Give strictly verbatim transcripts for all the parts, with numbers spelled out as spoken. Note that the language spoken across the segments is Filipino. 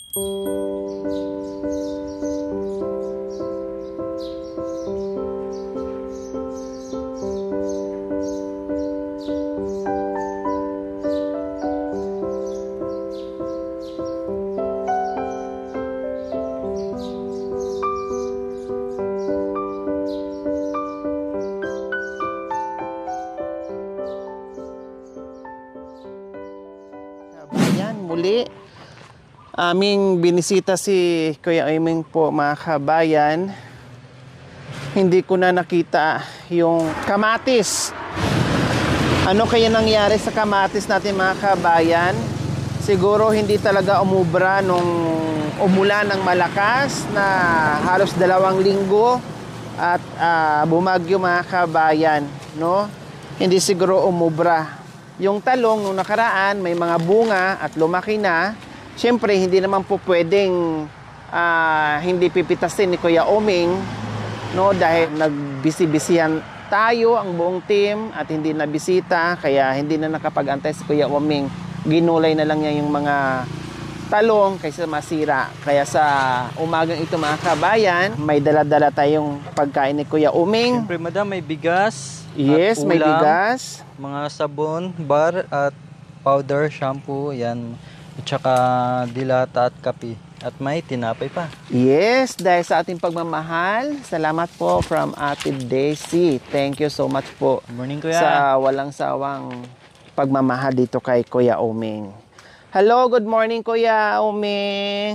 Muli, aming binisita si Kuya Omeng po, mga kabayan. Hindi ko na nakita yung kamatis. Ano kaya nangyari sa kamatis natin, mga kabayan? Siguro hindi talaga umubra nung umulan ng malakas na halos dalawang linggo at uh, bumagyo, mga kabayan, no? Hindi siguro umubra. Yung talong nung nakaraan may mga bunga at lumaki na. Siyempre hindi naman po pwedeng uh, hindi pipitasin ni Kuya Omeng, no, dahil nagbisi-bisihan tayo ang buong team at hindi na bisita, kaya hindi na nakapag-antay si Kuya Omeng. Ginulay na lang niya yung mga talong kaysa masira. Kaya sa umagang ito, mga kabayan, may dala-dala tayong pagkain ni Kuya Omeng. Siyempre, madam, may bigas. Yes, at ulam, may bigas. Mga sabon, bar at powder, shampoo, yan. At saka dilata at kape. At may tinapay pa. Yes, dahil sa ating pagmamahal. Salamat po from Ate Daisy. Thank you so much po. Good morning, Kuya. Sa walang sawang pagmamahal dito kay Kuya Omeng. Hello, good morning, Kuya Omeng.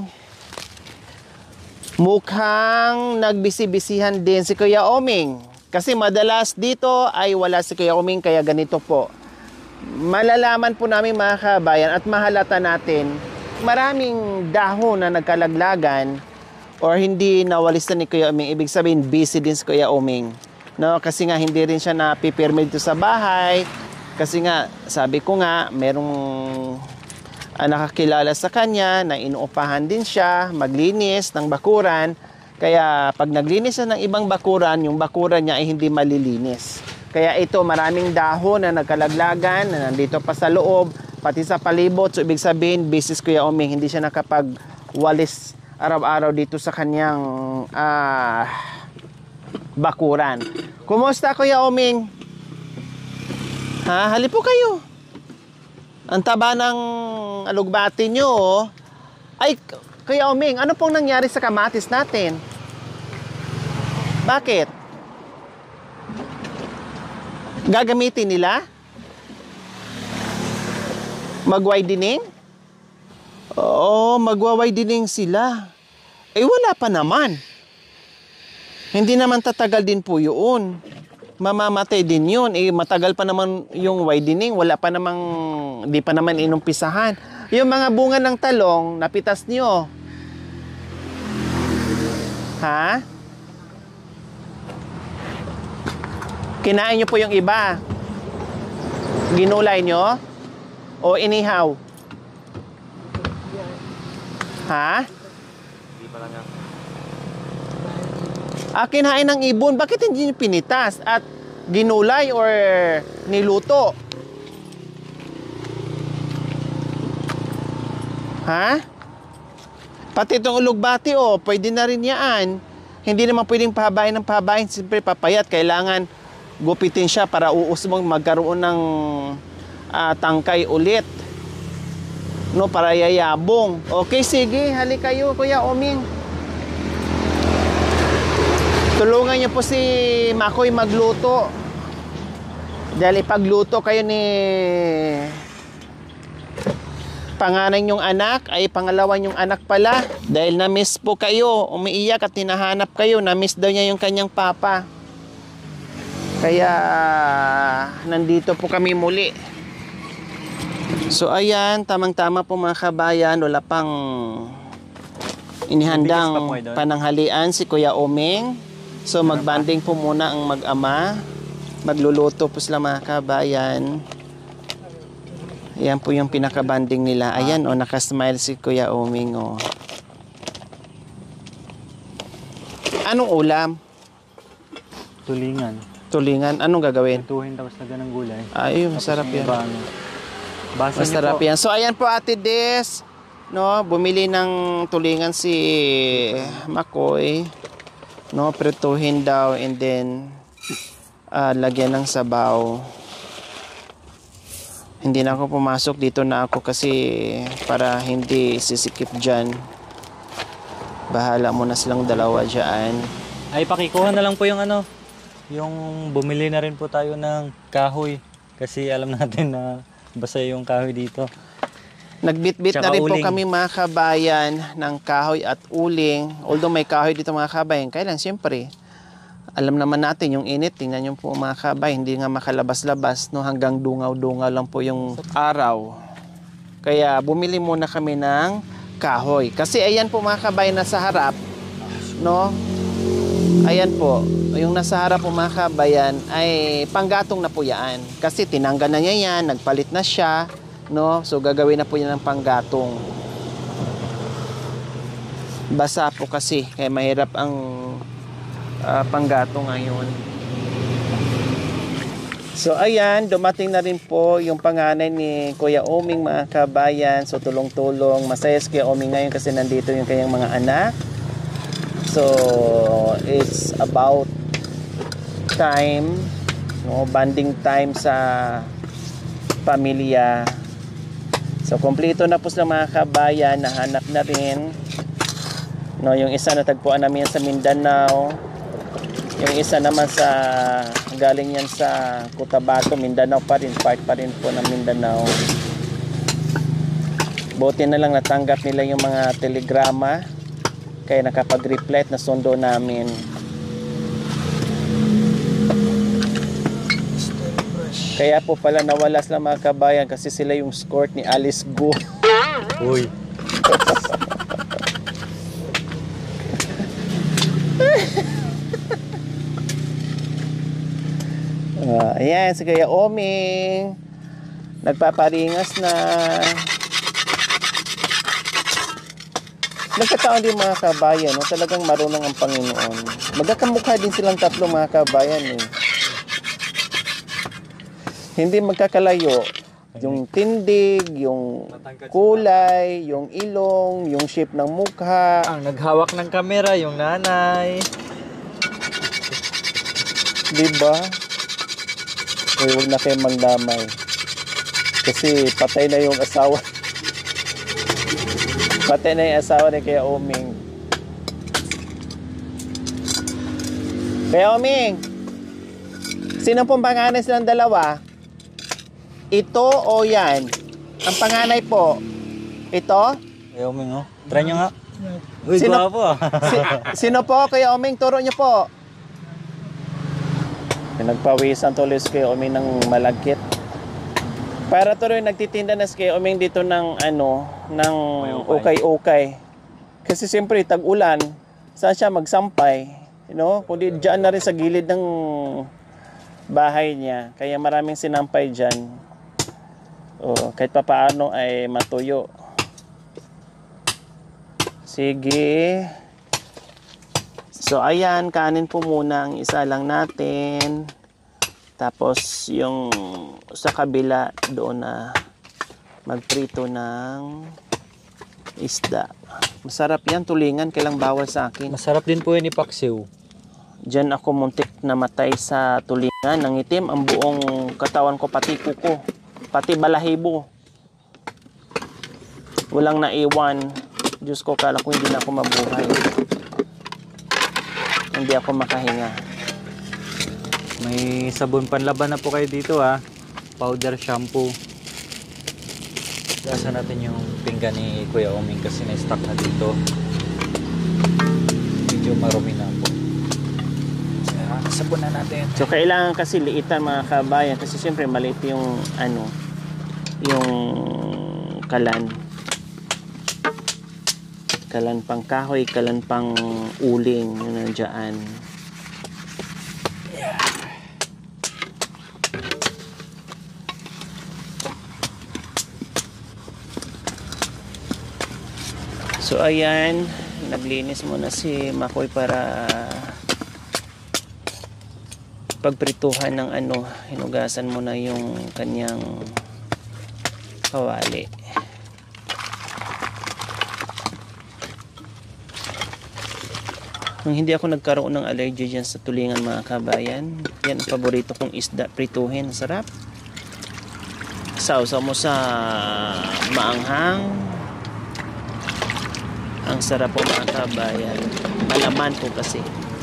Mukhang nagbisi-bisihan din si Kuya Omeng. Kasi madalas dito ay wala si Kuya Omeng, kaya ganito po. Malalaman po namin, mga kabayan, at mahalata natin, maraming dahon na nagkalaglagan or hindi nawalisan ni Kuya Omeng. Ibig sabihin, busy din si Kuya Omeng. No? Kasi nga, hindi rin siya napipirme dito sa bahay. Kasi nga, sabi ko nga, merong uh, nakakilala sa kanya na inuupahan din siya maglinis ng bakuran. Kaya pag naglinis siya ng ibang bakuran, yung bakuran niya ay hindi malilinis. Kaya ito, maraming dahon na nagkalaglagan, na nandito pa sa loob, pati sa palibot. So, ibig sabihin, business Kuya Omeng, hindi siya nakapagwalis araw-araw dito sa kanyang uh, bakuran. Kumusta, Kuya Omeng? Ha, halip po kayo. Ang taba ng alugbati nyo, oh. Ay, Kuya Omeng, ano pong nangyari sa kamatis natin? Bakit? Gagamitin nila? Mag-widening? Oo, magwa-widening sila. Eh, wala pa naman. Hindi naman tatagal din po yun. Mamamatay din yun. Eh, matagal pa naman yung widening. Wala pa namang, di pa naman inumpisahan. Yung mga bunga ng talong, napitas nyo. Ha? Kinain nyo po yung iba. Ginulay nyo? O inihaw? Ha? Hindi pa lang yan. Ah, kinain ng ibon. Bakit hindi nyo pinitas? At ginulay or niluto? Ha? Pati itong ulugbati, oh, pwede na rin yan. Hindi naman pwedeng pahabain ng pahabain. Siyempre, papayat. Kailangan gupitin siya para uusmong magkaroon ng uh, tangkay ulit. No, para yayabong. Okay, sige. Halik kayo, Kuya Omeng. Tulungan niyo po si Makoy magluto. Dahil ipagluto kayo ni panganay niyong anak, ay pangalawa niyong anak pala. Dahil na-miss po kayo, umiiyak at hinahanap kayo. Na-miss daw niya yung kanyang papa. Kaya nandito po kami muli. So ayan, tamang-tama po mga kabayan. Wala pang inihandang pananghalian si Kuya Omeng. So magbanding po muna ang mag-ama. Magluluto po sila mga kabayan. Ayan po yung pinaka-banding nila. Ayan, o, oh, nakasmile si Kuya Omeng, o. Oh. Anong ulam? Tulingan. Tulingan? Anong gagawin? Tuhin tapos na ganang gulay. Ay, masarap yan. Basa Masarap yan. So, ayan po, Ate Des. no, bumili ng tulingan si Makoy, no, prituhin daw and then uh, lagyan ng sabaw. Hindi na ako pumasok, dito na ako kasi para hindi sisikip dyan. Bahala mo na silang dalawa dyan. Ay, pakikuha na lang po yung ano, yung bumili na rin po tayo ng kahoy. Kasi alam natin na basa yung kahoy dito. Nagbitbit na Tsaka rin po uling. kami mga kabayan ng kahoy at uling. Although may kahoy dito mga kabayan, kaya lang siyempre, alam naman natin yung init. Tingnan nyo po mga kabayan, hindi nga makalabas-labas. No? Hanggang dungaw-dungaw lang po yung araw. Kaya bumili muna kami ng kahoy. Kasi ayan po mga kabayan nasa harap. No? Ayan po. Yung nasa harap po mga kabayan ay panggatong na po yan. Kasi tinanggal na niya yan, nagpalit na siya. No? So gagawin na po yan ng panggatong. Basa po kasi kaya mahirap ang uh, panggatong ngayon. So ayan, dumating na rin po yung panganay ni Kuya Oming mga kabayan. So tulong-tulong, masaya si Kuya Oming ngayon kasi nandito yung kanyang mga anak. So it's about time, no, bonding time sa pamilya. So, kompleto na po sa mga kabayan, nahanap na rin. No, yung isa natagpuan namin yan sa Mindanao. Yung isa naman sa, galing yan sa Cotabato, Mindanao pa rin, part pa rin po ng Mindanao. Buti na lang natanggap nila yung mga telegrama. Kaya nakapag-reply na sundo namin. Kaya po pala nawala sila mga kabayan kasi sila yung escort ni Alice Go. Uy. uh, ayan, si Kuya Oming. Nagpaparingas na. Nagkataon din mga kabayan, no? Talagang marunong ang Panginoon. Magkakamukha din silang tatlo mga kabayan. Eh. Hindi magkakalayo. Yung tindig, yung kulay, yung ilong, yung shape ng mukha. Ang naghawak ng kamera, yung nanay. Diba? Uy, huwag na kayo magdamay. Kasi patay na yung asawa. Patay na yung asawa ni Kuya Oming. Kuya Oming, sino pong panganay silang dalawa? Ito o yan? Ang panganay po, ito? Kuya Oming, oh. Try nyo nga. Uy, Sino- gwapo ah. Si, sino po, Kuya Oming? Turo niyo po. Nagpawisan tuloy si Kuya Oming ng malagkit. Para tuloy nagtitinda na si Kuya Oming dito ng ano, ng ukay-ukay. Kasi siyempre tag-ulan, saan siya magsampay? You know, kundi diyan na rin sa gilid ng bahay niya. Kaya maraming sinampay diyan. Oh, kahit papaano ay matuyo. Sige. So ayan, kanin po muna ang isa lang natin. Tapos yung sa kabila doon na magprito ng isda. Masarap yan, tulingan, kailang bawal sa akin. Masarap din po yun ipaksiw. Diyan ako muntik namatay sa tulingan. Nangitim ang buong katawan ko, pati kuko, pati balahibo. Walang naiwan. Diyos ko, kala ko hindi na ako mabuhay. Hindi ako makahinga. May sabon panlaban na po kayo dito ah. Powder shampoo. Lasa natin yung pinggan ni Kuya Oming kasi na-stock na dito. Medyo marumi na po. Sabon na natin. So kailangan kasi liitan mga kabayan kasi siyempre maliit yung ano, yung kalan. Kalan pang kahoy, kalan pang uling, yun nandiyan. So ayan, naglinis muna si Makoy para pagprituhan ng ano, hinugasan mo na yung kanyang kawali. Nung hindi ako nagkaroon ng allergy dyan sa tulingan mga kabayan, yan ang paborito kong isda, prituhin. Sarap. Sausaw mo sa maanghang. Ang sarap po mga kabayan. Malaman po kasi.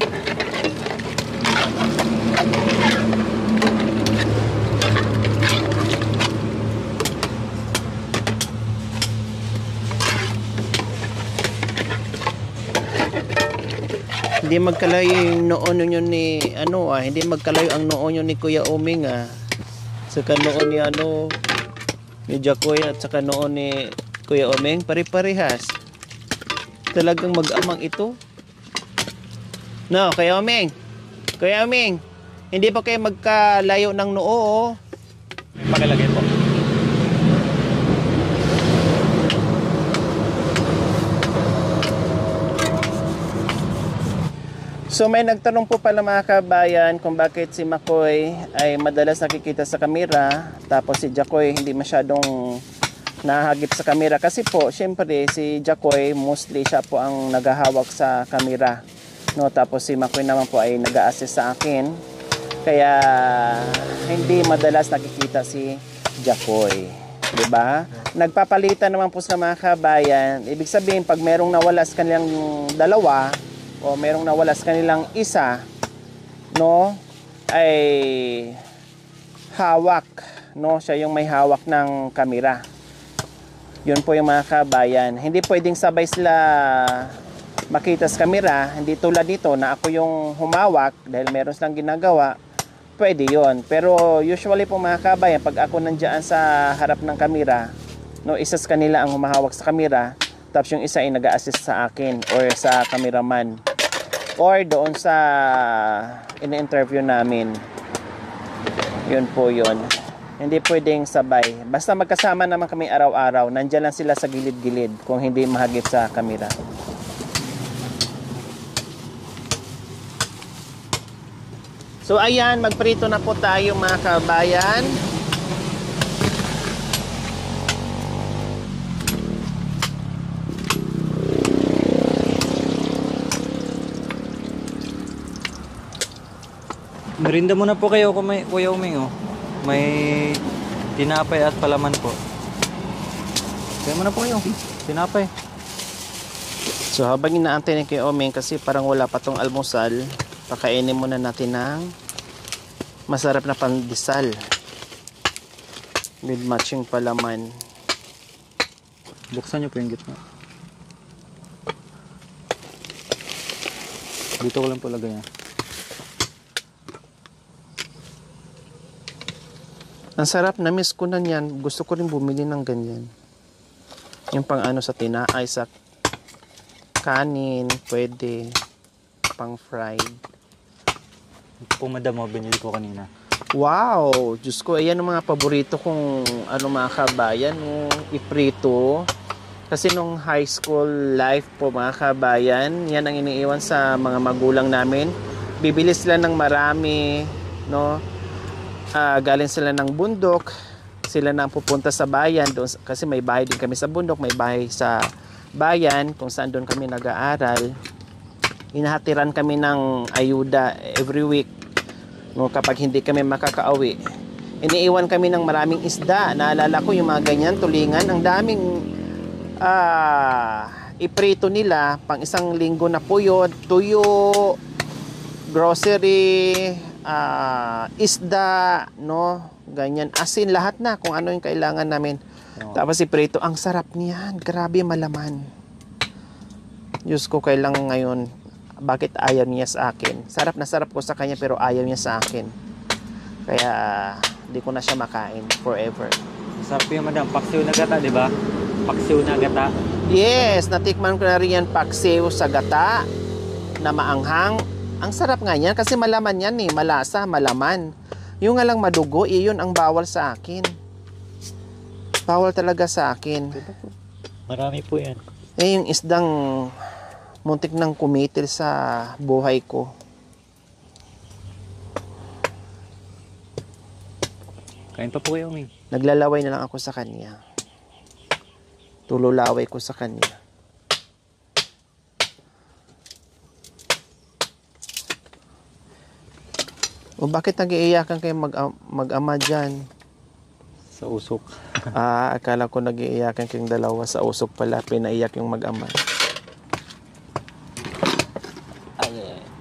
Hindi magkalayo yung noon nyo ni ano ah, hindi magkalayo ang noon nyo ni Kuya Oming ah. Saka noon ni ano ni Jacoy at saka noon ni Kuya Oming, pare-parehas. Talagang mag-amang ito. No, Kuya Oming. Kuya Oming, hindi pa kayo magkalayo ng noo oh. Pakalagay po. So may nagtanong po pala mga kabayan kung bakit si Makoy ay madalas nakikita sa kamera tapos si Jacoy hindi masyadong nahagip sa kamera. Kasi po syempre si Jacoy mostly siya po ang naghahawak sa kamera, no? Tapos si Makoy naman po ay nag-a-assist sa akin, kaya hindi madalas nakikita si Jacoy, di ba? Nagpapalitan naman po sa mga kabayan. Ibig sabihin pag merong nawala sa kanilang dalawa o merong nawala sa kanilang isa, no, ay hawak, no, siya yung may hawak ng kamera. Yun po yung mga kabayan. Hindi pwedeng sabay sila makita sa kamera, hindi tulad nito na ako yung humawak dahil meron silang ginagawa. Pwede yon. Pero usually po mga kabayan, pag ako nandiyan sa harap ng kamera, no, isa sa kanila ang humahawak sa kamera, tapos yung isa ay nag-a-assist sa akin or sa cameraman or doon sa in-interview namin. Yun po yun. Hindi pwedeng sabay. Basta magkasama naman kami araw-araw, nandiyan lang sila sa gilid-gilid kung hindi mahagip sa kamera. So ayan, magprito na po tayo mga kabayan. Merinda muna po kayo kung may Kuya Uming oh. May tinapay at palaman po. Kaya muna po kayo. Tinapay. So habang inaantay ni Kuya Oming kasi parang wala pa tong almusal, pakainin muna natin ng masarap na pandesal with matching palaman. Buksan nyo po yung gitna. Dito ko lang po lagay yan. Ang sarap, na-miss ko na yan. Gusto ko rin bumili ng ganyan. Yung pang ano sa tinaay, sa kanin, pwede. Pang fried. Po madam, oh, binili ko kanina. Wow! Diyos ko, ayan ang mga paborito kong ano mga kabayan, no? Iprito. Kasi nung high school life po mga kabayan, yan ang iniiwan sa mga magulang namin. Bibili sila ng marami, no? Uh, galing sila ng bundok, sila na pupunta sa bayan doon, kasi may bahay din kami sa bundok, may bahay sa bayan kung saan doon kami nag-aaral. Inahatiran kami ng ayuda every week, no, kapag hindi kami makakauwi. Iniiwan kami ng maraming isda. Naalala ko yung mga ganyan, tulingan, ang daming uh, iprito nila pang isang linggo na puyod, tuyo, grocery, Uh, isda, no, ganyan, asin, lahat na kung ano yung kailangan namin. Oh. Tapos si prito, ang sarap niyan, grabe malaman. Diyos ko, kailangan ngayon, bakit ayaw niya sa akin? Sarap na sarap ko sa kanya pero ayaw niya sa akin. Kaya di ko na siya makain forever. Sarap yung madam, paksiw na gata, di ba? Paksiw na gata. Yes, natikman ko na rin yan, paksiw sa gata na maanghang. Ang sarap nga yan kasi malaman yan eh, malasa, malaman. Yung nga lang madugo, iyon ang bawal sa akin. Bawal talaga sa akin. Marami po yan. Eh yung isdang muntik nang kumitil sa buhay ko. Kain pa po kayo, Uming. Naglalaway na lang ako sa kanya. Tululaway ko sa kanya. O bakit nag-iiyakan kayo mag mag-ama dyan? Sa usok. Ah, akala ko nag-iiyakan kayong dalawa sa usok pala. Pinaiyak yung mag-ama. Ay, ay, ay.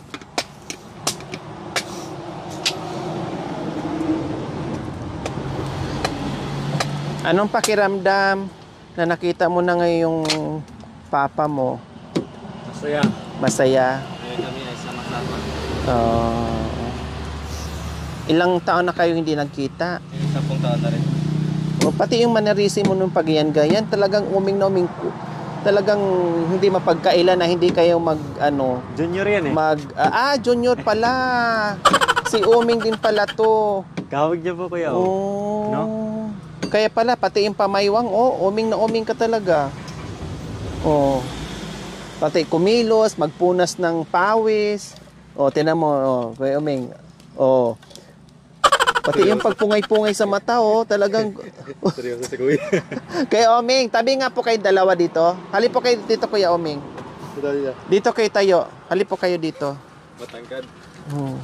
Anong pakiramdam na nakita mo na ngayong papa mo? Masaya. Masaya? Ngayon kami ay sama-sama. Uh, ilang taon na kayo hindi nagkita? Sampung taon na rin. O, pati yung mannerisi mo nung pagyan-gayan, talagang uming na uming, talagang hindi mapagkailan na hindi kayo mag, ano, Junior yan eh. mag, ah, ah, junior pala. Si Uming din pala to. Kawag niya po kuya. Oh. No? Kaya pala, pati yung pamaywang, oh, uming na uming ka talaga. Oh. Pati kumilos, magpunas ng pawis. Oh, tinan mo, oh, Kuya Uming. Oh. Pati yung pagpungay-pungay sa mata, oh, talagang... Seryoso si kuya. Kaya Uming, tabi nga po kayo dalawa dito. Halip po kayo dito, Kuya Uming. Dito kayo tayo. Halip po kayo dito. Matangkad. Hmm.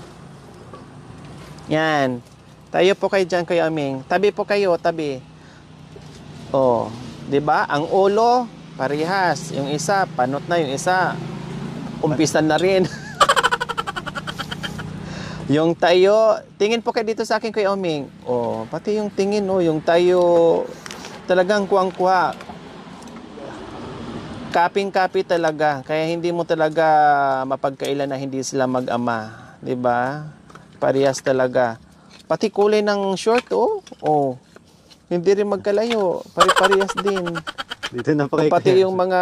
Yan. Tayo po kayo dyan, Kuya Uming. Tabi po kayo, tabi. Oh, 'di ba? Ang ulo parehas, yung isa panot na, yung isa umpisan na rin. Yung tayo, tingin po kayo dito sa akin, Kuya Uming. Oh, pati yung tingin, oh, yung tayo talagang kuwang-kuwa. Kaping-kapi talaga. Kaya hindi mo talaga mapagkailan na hindi sila mag-ama, 'di ba? Parehas talaga. Pati kulay ng short, oh. Oh. Hindi rin magkalayo. Pare-parehas din. Dito na pa kayo. Pati yung mga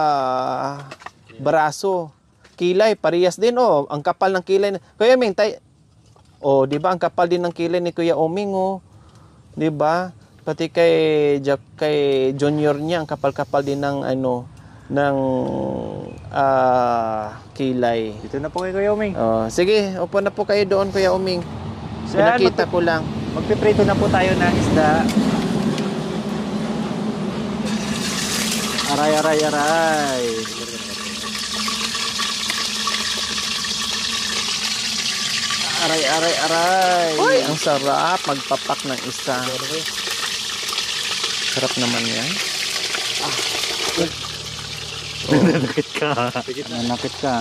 braso, kilay, parehas din, oh. Ang kapal ng kilay. Kuya Uming, tay... Oh, 'di ba ang kapal din ng kilay ni Kuya Uming, oh. 'Di ba? Pati kay Jack, kay Junior niya ang kapal-kapal din ng ano ng uh, kilay. Dito na po kayo Kuya Uming. Oh, sige, upo na po kayo doon, Kuya Uming. So, yan, Pinakita ko lang. Magpiprito na po tayo ng isda. Aray, aray, aray. Aray, aray, aray. Uy, ang sarap magpapak ng isa. Sarap naman yan. Ah. Oh. Nanakit ka. Nanakit ka.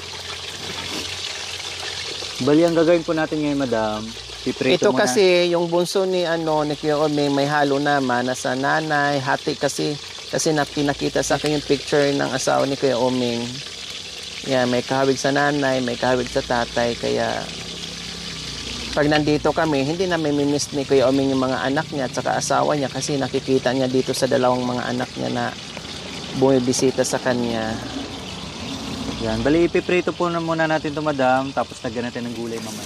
Bali, ang gagawin po natin ngayon, madam, piprito ito muna. kasi yung bunso ni ano ni Kuya Uming may halo naman nasa nanay, hati kasi kasi nakita sa akin yung picture ng asawa ni Kuya Uming. Yan, may kahawig sa nanay, may kahawig sa tatay, kaya pag nandito kami, hindi na may miss ni Kuya Uming yung mga anak niya at saka asawa niya kasi nakikita niya dito sa dalawang mga anak niya na bumibisita sa kanya. Yan, bali ipiprito po na muna natin ito, madam, tapos lagyan natin ng gulay mamaya.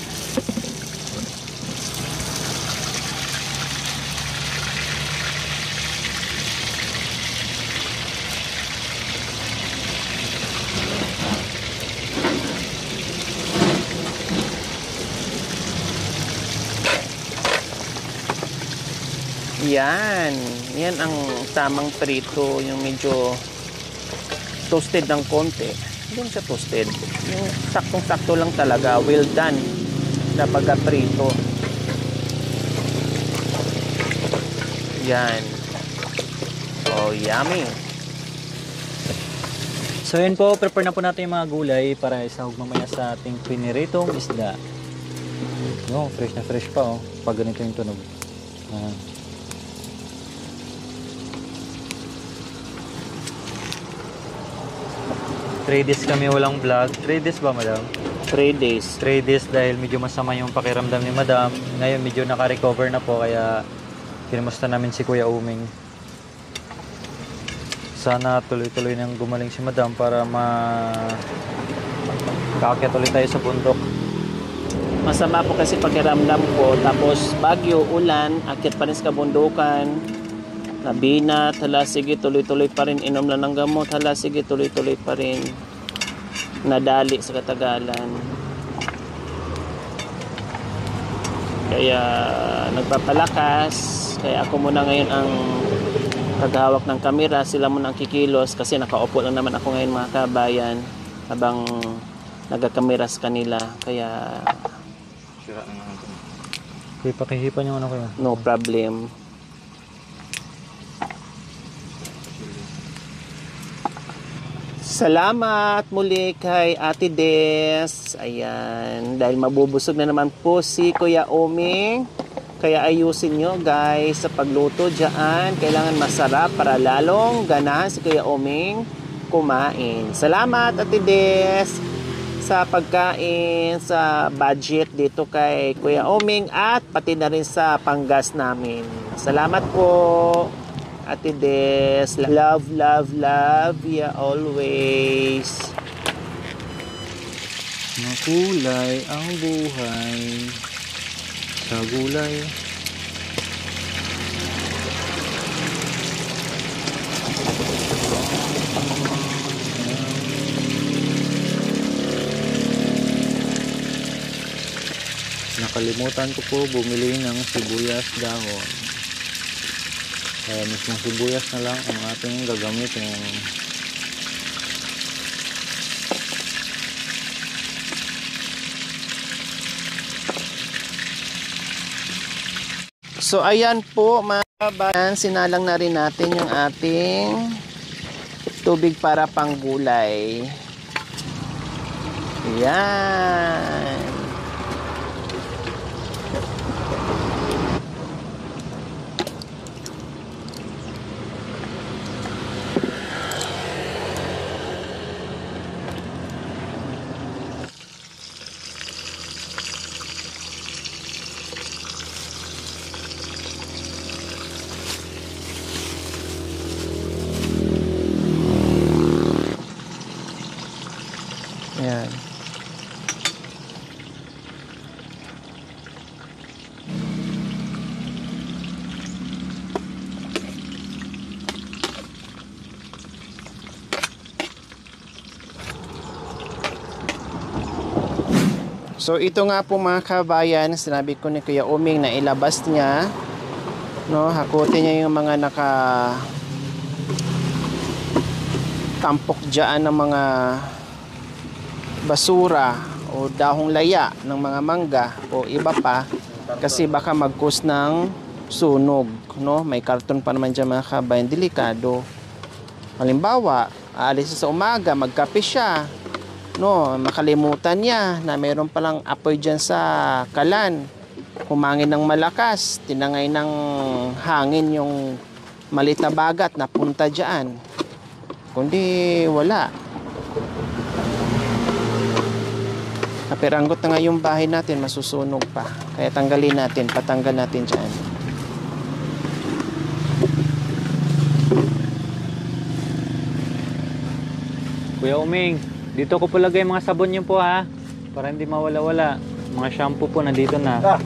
Yan. Yan ang tamang prito, yung medyo toasted ng konti. Hindi siya toasted. Yung saktong-sakto lang talaga, well done na pagka-prito. Yan. Oh, yummy. So yun po, prepare na po natin yung mga gulay para isahog mamaya sa ating piniritong isda. No, fresh na fresh pa oh, pag ganito yung tunog. Uh, three days kami walang vlog. three days ba, madam? three days. three days dahil medyo masama yung pakiramdam ni madam. Ngayon medyo naka-recover na po kaya kinamusta namin si Kuya Uming. Sana tuloy-tuloy nang gumaling si madam para ma kaakyat ulit tayo sa bundok. Masama po kasi pakiramdam ko. Tapos bagyo, ulan, akyat pa rin sa kabundukan. Nabinat, hala sige tuloy-tuloy pa rin. Inom lang ng gamot, hala sige tuloy-tuloy pa rin. Nadali sa katagalan. Kaya nagpapalakas. Kaya ako muna ngayon ang paghawak ng kamera, sila muna ang kikilos kasi nakaupo lang naman ako ngayon mga kabayan habang nagkakamera sa kanila. Kaya Sira na naman ito. Okay, pakihipan yung ano kayo. No problem. Salamat muli kay Ate Des. Ayan, dahil mabubusog na naman po si Kuya Oming. Kaya ayusin nyo guys sa pagluto dyan. Kailangan masarap para lalong ganahan si Kuya Oming kumain. Salamat Ate Des sa pagkain, sa budget dito kay Kuya Oming at pati na rin sa panggas namin. Salamat po Ate Des. Love, love, love ya always. Makulay ang buhay sa gulay. Nakalimutan ko po bumili ng sibuyas dahon. Kaya mismong sibuyas na lang ang ating gagamitin. So ayan po mga kabayan, sinalang na rin natin yung ating tubig para panggulay. Ayan. Ayan. So ito nga po mga kabayan, sinabi ko ni Kuya Oming na ilabas niya, no, hakutin niya yung mga naka tampok diyan ng mga basura o dahong laya ng mga mangga o iba pa, kasi baka mag-cause ng sunog, no? May karton pa naman diyan mga kabayan, delikado. Halimbawa, aalis sa umaga, magkape siya, no, makalimutan niya na mayroon palang apoy diyan sa kalan. Humangin ng malakas, tinangay ng hangin yung maliit na bagat na punta diyan. Kundi wala. Napiranggot na nga yung bahay natin, masusunog pa. Kaya tanggalin natin, patanggal natin dyan. Kuya Oming, dito ko po lagay mga sabon niyo po ha. Para hindi mawala-wala. Mga shampoo po nandito na. Ah,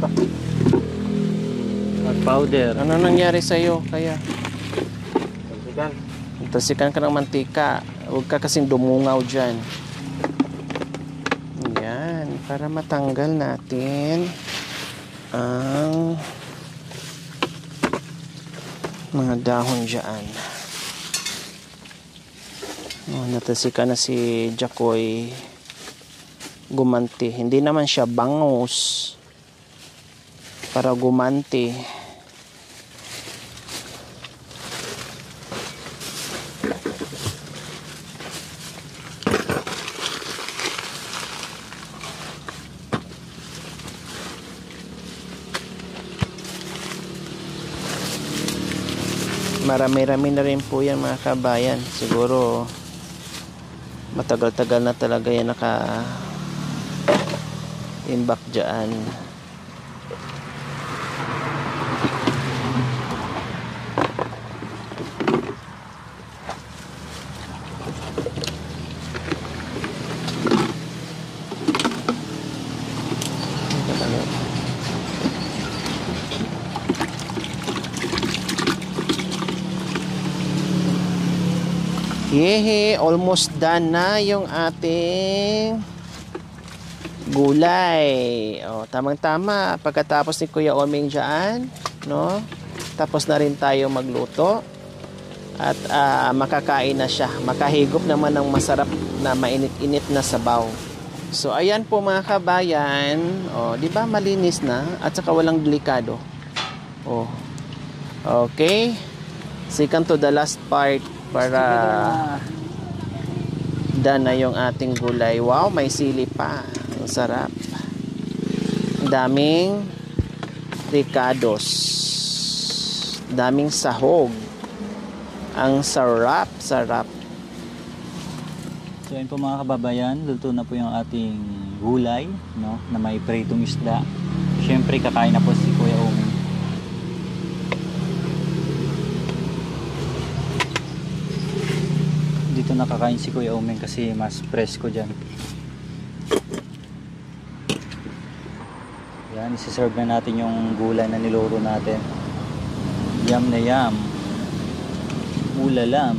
At powder. Ano nangyari sa'yo? Kaya Tagsikan. tasikan ka ng mantika. Huwag ka kasing dumungaw dyan. Yan, para matanggal natin ang mga dahon dyan. Oh, natasika na si Jacoy gumanti. Hindi naman siya bangus para gumanti. Marami-rami na rin po yan mga kabayan. Siguro matagal-tagal na talaga yan naka imbak dyan. Yehe, almost done na yung ating gulay. O, tamang-tama. Pagkatapos ni Kuya Oming dyan, no? Tapos na rin tayo magluto. At uh, makakain na siya. Makahigop naman ng masarap na mainit-init na sabaw. So ayan po mga kabayan, oh, 'di ba malinis na at saka walang delikado. Oh. Okay. Second to the last part para done na yung ating gulay. Wow, may sili pa. Ang sarap. Ang daming ricados. Daming sahog. Ang sarap, sarap. So yun po mga kababayan, luto na po yung ating gulay, no, na may pritong isda. Siyempre kakain na po si Kuya Umi. Dito nakakain si Kuya Umi kasi mas presko dyan. Yan, isi-serve na natin yung gulay na niluto natin. Yum na yum. Ulalam.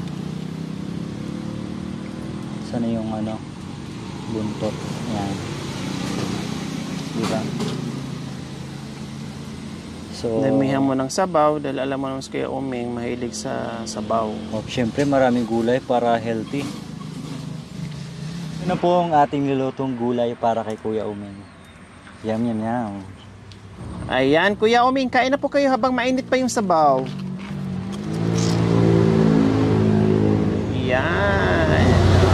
Sana yung ano, buntot. Yan. Diba? So, Damihan mo ng sabaw dahil alam mo naman si Kuya Uming mahilig sa sabaw. oh, syempre maraming gulay para healthy. Ano po ang ating nilutong gulay para kay Kuya Uming? Yum, yum, yum. Ayan, Kuya Uming, kain na po kayo habang mainit pa yung sabaw. Yan.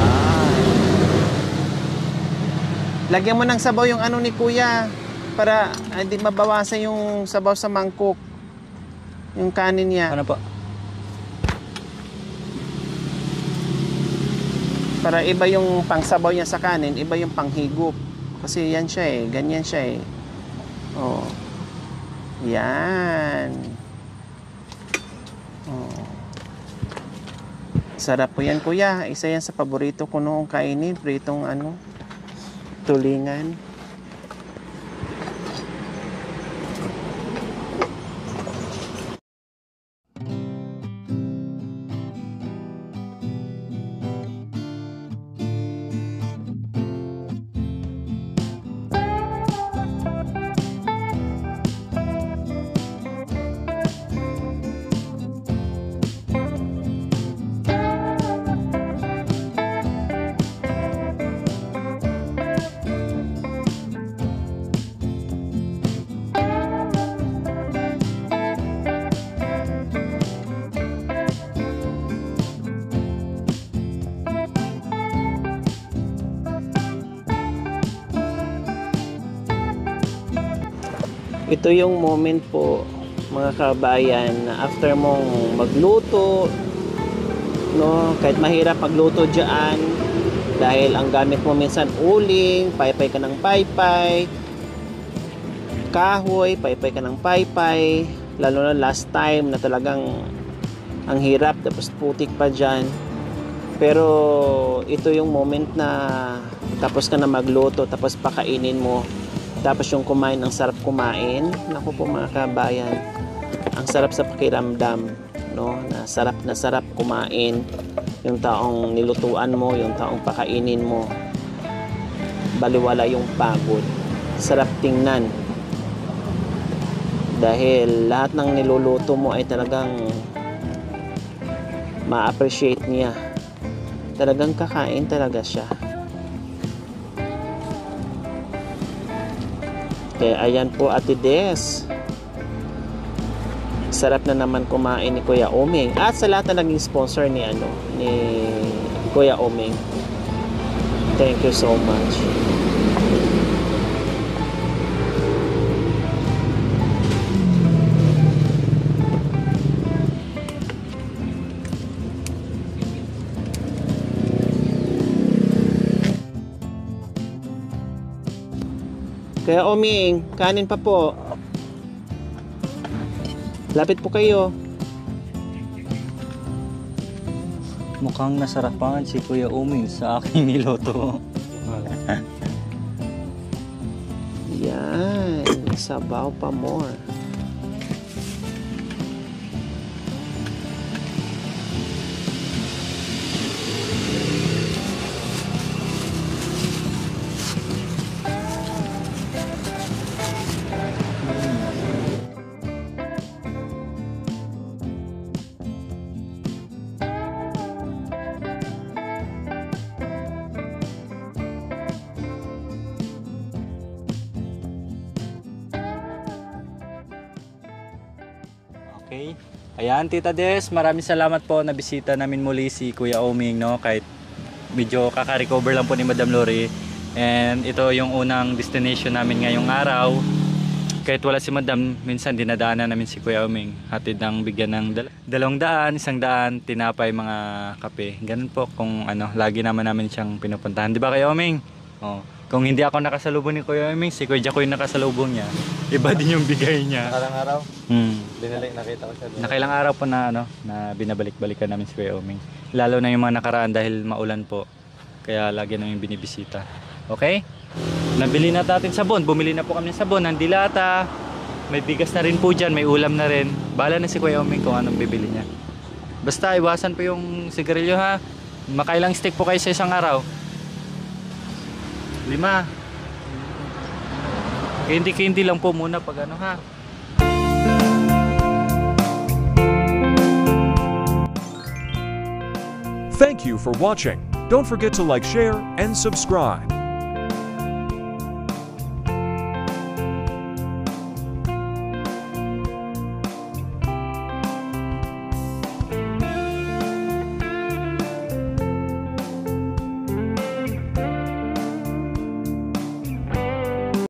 Lagyan mo ng sabaw yung ano ni Kuya para hindi mabawasan yung sabaw sa mangkok. Yung kanin niya. Ano po? Para iba yung pangsabaw niya sa kanin, iba yung panghigop. Kasi yan siya eh, ganyan siya eh. Oh. Yan. Oh. Sarap po yan, Kuya. Isa yan sa paborito ko noong kainin, pritong ano, tulingan. Ito yung moment po mga kabayan na after mong magluto, no, kahit mahirap magluto dyan dahil ang gamit mo minsan uling, paypay ka ng paypay, kahoy, paypay ka ng paypay, lalo na last time na talagang ang hirap tapos putik pa dyan. Pero ito yung moment na tapos ka na magluto, tapos pakainin mo, tapos yung kumain, ang sarap kumain. Naku po mga kabayan, ang sarap sa pakiramdam, no? Na sarap na sarap kumain yung taong nilutuan mo, yung taong pakainin mo. Baliwala yung pagod. Sarap tingnan. Dahil lahat ng niluluto mo ay talagang ma-appreciate niya. Talagang kakain talaga siya. Kaya ayan po Ate Des. Sarap na naman kumain ni Kuya Oming. At sa lahat na naging sponsor ni ano, ni Kuya Oming. Thank you so much. Kaya Oming, kanin pa po. Lapit po kayo. Mukhang nasarapan si Kuya Umi sa aking niluto. Yan, sabaw pa more. Okay? Ayan, Tita Des, maraming salamat po na bisita namin muli si Kuya Oming, no? Kahit medyo kaka-recover lang po ni Madam Lori. And ito yung unang destination namin ngayong araw. Kahit wala si Madam, minsan dinadaanan namin si Kuya Oming. Hatid ng bigyan ng dal- dalawang daan, isang daan, tinapay, mga kape. Ganun po kung ano, lagi naman namin siyang pinupuntahan. Di ba Kuya Oming? Oh. Kung hindi ako nakasalubong ni Kuya Oming, si Kuya Jaco yung nakasalubong niya. Iba din yung bigay niya. Nakarang araw, Hmm. binalik, nakita ko siya. doon. Nakailang araw po na ano, na binabalik-balikan namin si Kuya Oming. Lalo na yung mga nakaraan dahil maulan po. Kaya lagi namin binibisita. Okay? Nabili na natin sabon. Bumili na po kami ng sabon, ng dilata. May bigas na rin po dyan, may ulam na rin. Bahala na si Kuya Oming kung anong bibili niya. Basta iwasan po yung sigarilyo ha. Makailang stick po kayo sa isang araw? Lima. Hindi-hindi lang po muna pag ano ha. Thank you for watching. Don't forget to like, share, and subscribe.